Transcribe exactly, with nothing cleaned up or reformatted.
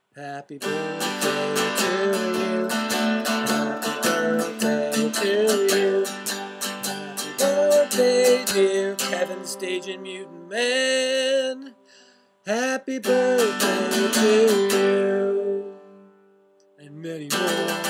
Happy birthday to you. Happy birthday to you. Happy birthday, dear Kevin, stage and mutant man. Happy birthday to you. And many more.